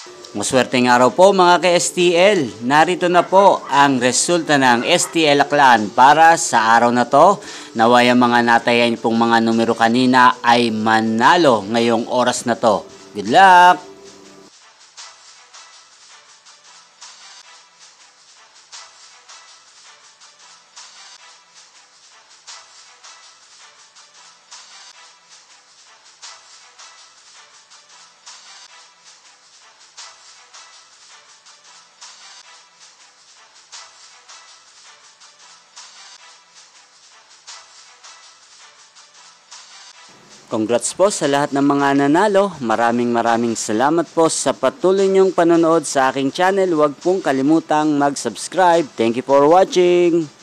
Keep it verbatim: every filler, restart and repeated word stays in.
Maswerteng araw po mga ka-S T L. Narito na po ang resulta ng S T L Aklan para sa araw na to. Naway ang mga natayan pong mga numero kanina ay manalo ngayong oras na to. Good luck! Congrats po sa lahat ng mga nanalo. Maraming maraming salamat po sa patuloy niyong panonood sa aking channel. Huwag pong kalimutang mag-subscribe. Thank you for watching.